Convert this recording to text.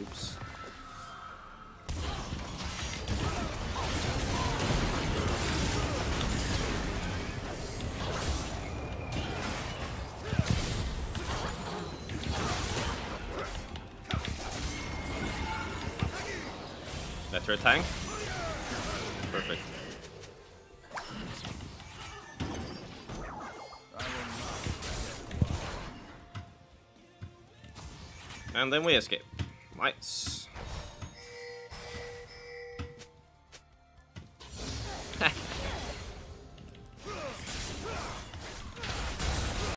Oops. Let her tank. Perfect. And then we escape. Nice.